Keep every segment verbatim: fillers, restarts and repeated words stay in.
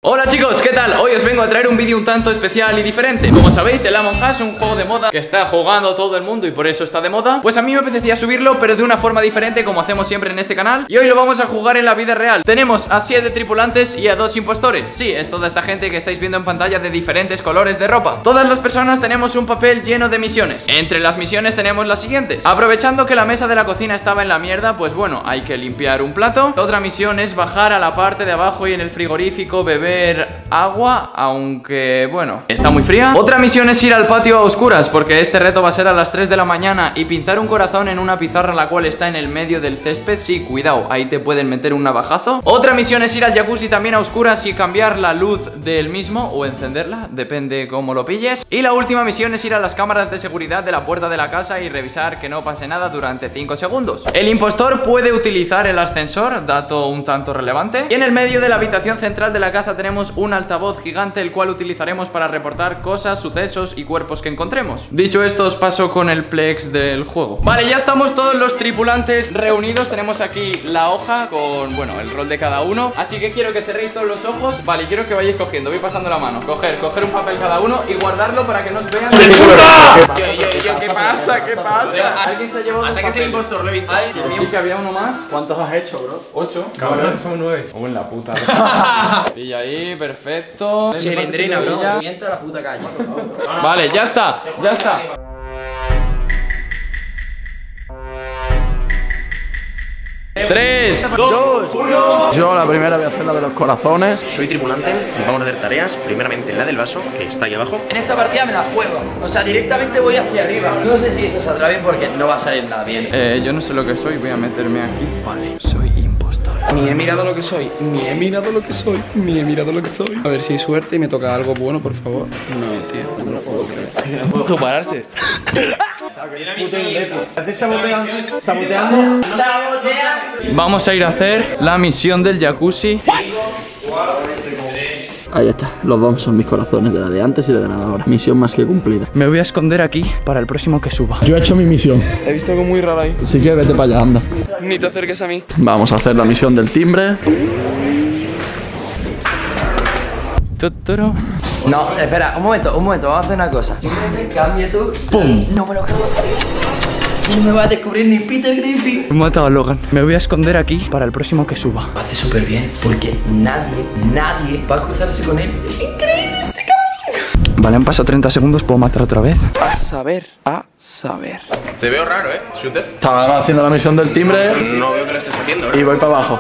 Hola chicos, ¿qué tal? Hoy os vengo a traer un vídeo un tanto especial y diferente. Como sabéis, el Among Us es un juego de moda que está jugando todo el mundo y por eso está de moda. Pues a mí me apetecía subirlo, pero de una forma diferente, como hacemos siempre en este canal. Y hoy lo vamos a jugar en la vida real. Tenemos a siete tripulantes y a dos impostores. Sí, es toda esta gente que estáis viendo en pantalla de diferentes colores de ropa. Todas las personas tenemos un papel lleno de misiones. Entre las misiones tenemos las siguientes. Aprovechando que la mesa de la cocina estaba en la mierda, pues bueno, hay que limpiar un plato. Otra misión es bajar a la parte de abajo y en el frigorífico beber agua, aunque bueno, está muy fría. Otra misión es ir al patio a oscuras, porque este reto va a ser a las tres de la mañana y pintar un corazón en una pizarra la cual está en el medio del césped. Sí, cuidado, ahí te pueden meter un navajazo. Otra misión es ir al jacuzzi también a oscuras y cambiar la luz del mismo o encenderla, depende cómo lo pilles. Y la última misión es ir a las cámaras de seguridad de la puerta de la casa y revisar que no pase nada durante cinco segundos. El impostor puede utilizar el ascensor, dato un tanto relevante. Y en el medio de la habitación central de la casa tenemos un altavoz gigante, el cual utilizaremos para reportar cosas, sucesos y cuerpos que encontremos. Dicho esto, os paso con el plex del juego. Vale, ya estamos todos los tripulantes reunidos. Tenemos aquí la hoja con, bueno, el rol de cada uno. Así que quiero que cerréis todos los ojos. Vale, quiero que vayáis cogiendo, voy pasando la mano. Coger, coger un papel cada uno y guardarlo para que no os vean. Yo, yo, yo, ¿qué pasa? ¿Qué pasa? ¿Alguien se ha llevado un Hasta que sea impostor, lo he visto. Sí, que había uno más. ¿Cuántos has hecho, bro? Ocho. Cabrón, somos nueve. Oh, en la puta. Pilla ahí, perfecto. Chilindrina, bro. Viento a la puta calle. Vale, ya está, ya está. Tres, Dos. Yo la primera voy a hacer la de los corazones. Soy tripulante y vamos a hacer tareas. Primeramente la del vaso, que está ahí abajo. En esta partida me la juego. O sea, directamente voy hacia arriba. No sé si esto saldrá bien porque no va a salir nada bien. Eh, yo no sé lo que soy, voy a meterme aquí. Vale, soy impostor. Ni he mirado lo que soy, ni he mirado lo que soy, ni he mirado lo que soy. A ver si hay suerte y me toca algo bueno, por favor. No, tío, no lo puedo creer. No puedo pararse. ¿Estás saboteando? ¿Saboteando? Vamos a ir a hacer la misión del jacuzzi. Ahí está, los dos son mis corazones, de la de antes y la de la de ahora. Misión más que cumplida. Me voy a esconder aquí para el próximo que suba. Yo he hecho mi misión. He visto algo muy raro ahí. Así que vete para allá, anda. Ni te acerques a mí. Vamos a hacer la misión del timbre. Totoro. No, espera, un momento, un momento, vamos a hacer una cosa. Simplemente cambia tú. ¡Pum! No me lo creo así. No me va a descubrir ni Peter Griffin. He matado a Logan. Me voy a esconder aquí para el próximo que suba. Lo hace súper bien porque nadie, nadie va a cruzarse con él. Es increíble este cabrón. Vale, han pasado treinta segundos, ¿puedo matar otra vez? A saber, a saber. Te veo raro, ¿eh? Shooter. Estaba haciendo la misión del timbre No veo que lo estés haciendo, ¿eh? y voy para abajo.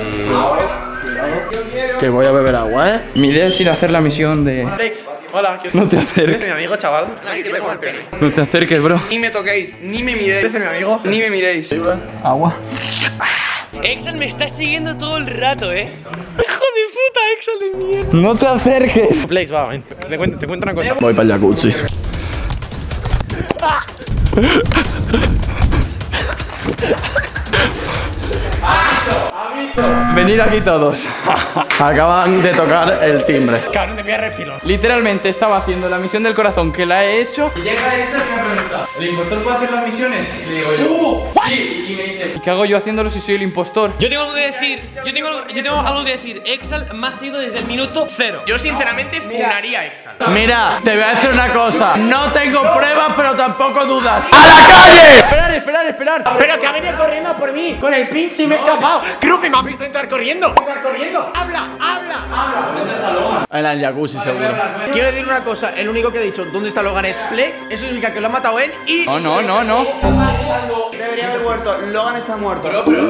Que voy a beber agua, ¿eh? Mi idea es ir a hacer la misión de... Alex, hola. No te acerques. mi amigo, chaval. Ay, que te como el pene. No te acerques, bro. Ni me toquéis, ni me miréis. ¿Eres mi amigo? Ni me miréis. Agua. Exal me está siguiendo todo el rato, eh. Hijo de puta, Exal de mierda. No te acerques. Blaze, va, ven. Te cuento, te cuento una cosa. Voy para el jacuzzi. Venid aquí todos. Acaban de tocar el timbre. Cabrón, te voy a refilo. Literalmente estaba haciendo la misión del corazón, que la he hecho. Y llega esa que me pregunta: ¿el impostor puede hacer las misiones? Y le digo yo: ¡Uh! Sí, y me dice: ¿y qué hago yo haciéndolo si soy el impostor? Yo tengo algo que decir, yo tengo, yo tengo algo que decir. Exal me ha seguido desde el minuto cero. Yo sinceramente funaría a Exal. Mira, te voy a decir una cosa. No tengo pruebas, pero tampoco dudas. ¡A la calle! Esperar, esperar, esperar. Pero que ha venido corriendo por mí con el pinche y me he escapado. Creo que me ha visto entrar corriendo. Entrar corriendo. Habla, habla, habla. En el jacuzzi, seguro. Quiero decir una cosa. El único que ha dicho dónde está Logan es Flex. Eso significa que lo ha matado él y... No, no, no, no. Debería haber muerto. Logan está muerto.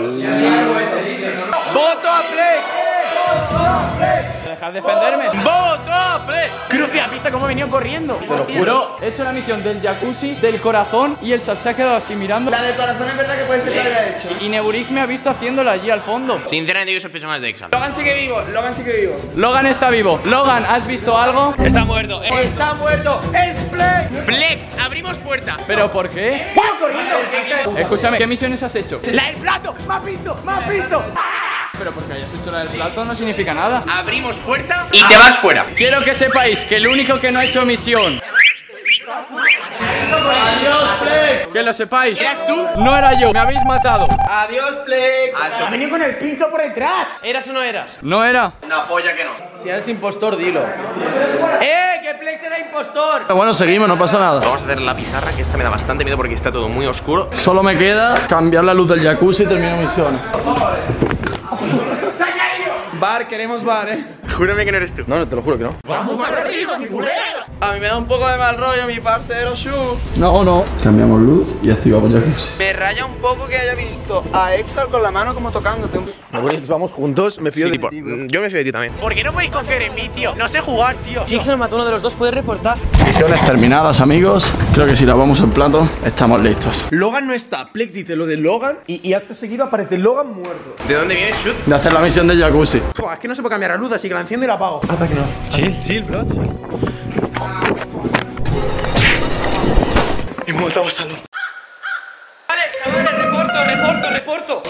¡Voto a Flex! Dejad de defenderme. ¡Voto a Flex! Cruci, ¿has visto cómo ha venido corriendo? Te lo juro. He hecho la misión del jacuzzi, del corazón, y el Sal se ha quedado así mirando. La del corazón es verdad que puede ser que lo haya hecho. Y Nebulix me ha visto haciéndola allí al fondo. Sinceramente yo sospecho más de Exal. Logan sigue vivo, Logan sigue vivo. Logan está vivo. Logan, ¿has visto algo? Está muerto. eh. ¡Está muerto! ¡Es Flex! Flex, abrimos puerta. ¿Pero por qué? ¡Vamos corriendo! Escúchame, ¿qué misiones has hecho? ¡La del plato! ¡Me has visto! ¡Me has visto! Pero porque hayas hecho la del plato no significa nada. Abrimos puerta y te vas fuera. Quiero que sepáis que el único que no ha hecho misión Adiós, Plex. Que lo sepáis. ¿Eras tú? No era yo, me habéis matado. Adiós, Plex. Ha venido con el pincho por detrás. ¿Eras o no eras? No era. Una polla que no. Si eres impostor, dilo. ¡Eh! ¡Que Plex era impostor! Bueno, seguimos, no pasa nada. Vamos a hacer la pizarra, que esta me da bastante miedo porque está todo muy oscuro. Solo me queda cambiar la luz del jacuzzi y termino misiones. Bar, queremos bar, eh. Júrame que no eres tú. No, no, te lo juro que no. A mí me da un poco de mal rollo mi parcero Shu. No, no. Cambiamos luz y activamos jacuzzi. Me raya un poco que haya visto a Exal con la mano como tocándote. Bueno, vamos juntos, me fío Sí, de por- ti, bro. yo me fío de ti también. ¿Por qué no podéis confiar en mí, tío? No sé jugar, tío. Si Exal mató a uno de los dos, puede reportar. Misiones terminadas, amigos. Creo que si la vamos en plato, estamos listos. Logan no está, Plex dice lo de Logan y, y acto seguido aparece Logan muerto. ¿De dónde vienes, Shoot? De hacer la misión del jacuzzi. Joder, es que no se puede cambiar la luz, así que la enciendo y la apago. Chill, chill, bro, chill. Vale, chavales, reporto, reporto, reporto.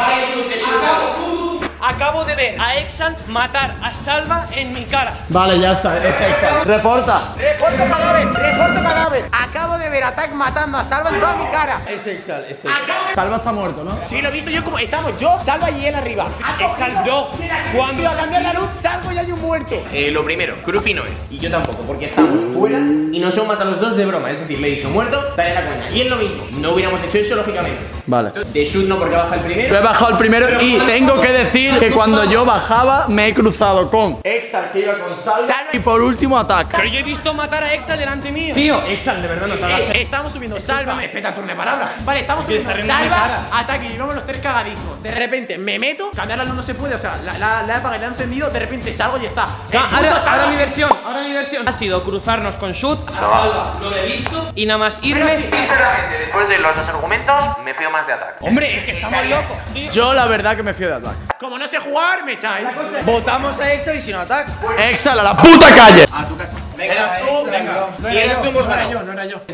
Acabo de ver a Exal matar a Salva en mi cara. Vale, ya está, es Exal. Reporta. ¡Reporto cadáver! ¡Reporto cadáver! Acabo de ver a Tac matando a Salva en toda mi cara. Es Exal, es Acabo de... Salva está muerto, ¿no? Sí, lo he visto yo como... Estamos yo, Salva y él arriba. Exal, yo. Cuando a cambiar la luz, salgo y hay un muerto. Eh, lo primero, Krupi no es. Y yo tampoco, porque estamos fuera y nos hemos matado los dos de broma. Es decir, le he dicho muerto, dale la coña. Y es lo mismo, no hubiéramos hecho eso lógicamente. Vale. De shoot no, porque baja el primero. Yo he bajado el primero y tengo que decir que cuando yo bajaba me he cruzado con Exal, que iba con Salva, y por último Attack. Pero yo he visto matar a Exal delante mío. Tío, Exal, de verdad no te hagas. Eh, estamos subiendo Salva. Respeta turno de palabra. Vale, estamos subiendo está riendo mi Salva, cara. ataque y llevamos los tres cagadísimos. De repente me meto, cambiar la luz no se puede, o sea, la, la, la he apagado y la he encendido, de repente salgo y ya está. Ah, El ahora, puto ahora Salva- mi versión, ahora mi versión ha sido cruzarnos con Shoot, a Salva no lo he visto y nada más irme. Sinceramente, después de los dos argumentos, me fío más de ataque. Hombre, es que estamos locos, tío. Yo la verdad que me fío de Attack. Como no sé jugar, me echáis. Votamos a Exal y si no Attack. Exal a la puta calle. Venga, tú, venga. Si eres tú, hemos ganado. No era yo.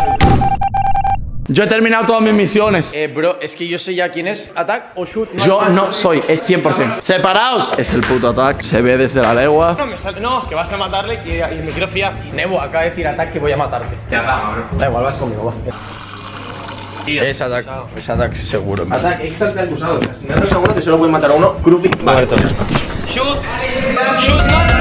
Yo he terminado todas mis misiones. Eh, bro, es que yo sé ya quién es Attack o Shoot. Yo no soy, es cien por cien. Separaos. Es el puto Attack, se ve desde la legua. No, me sal- no, es que vas a matarle y, y me quiero fiar. Nebo, acaba de decir Attack que voy a matarte. Ya está, bro. Da igual, vas conmigo, va. Es Attack, es Attack seguro. Ataque, Exal te ha acusado. Si no estás seguro que solo puede matar a uno, Krupi. Muerto. Shoot, Shoot, no.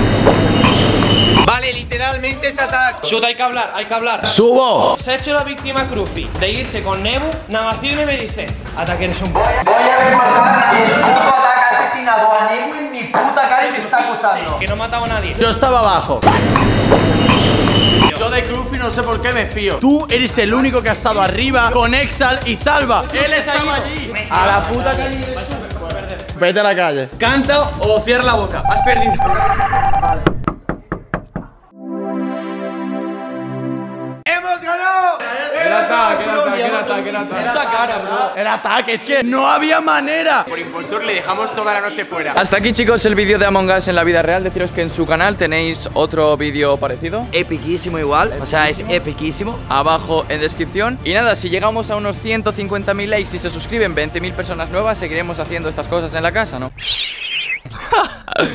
Vale, literalmente es Attack. Shoot, hay que hablar, hay que hablar. ¡Subo! Se ha hecho la víctima Krupi de irse con Nebu, nada más irme me dice, Ataque eres un... Voy a recordar que el puto Attack ha asesinado a Nebo en mi puta cara y me está acusando. Que no mataba a nadie. Yo estaba abajo. Yo de Krufi no sé por qué me fío. Tú eres el único que ha estado arriba con Exal y Salva. Él estaba allí. A la puta calle. Vete a la calle. Canta o cierra la boca, has perdido. ¡Hemos ganado! Era ataque, era ataque, era ataque, era ataque. Puta cara, bro. Era ataque, es que no había manera. Por impostor le dejamos toda la noche fuera. Hasta aquí, chicos, el vídeo de Among Us en la vida real. Deciros que en su canal tenéis otro vídeo parecido Epiquísimo igual, o sea, es epiquísimo. abajo en descripción. Y nada, si llegamos a unos ciento cincuenta mil likes y se suscriben veinte mil personas nuevas, seguiremos haciendo estas cosas en la casa, ¿no?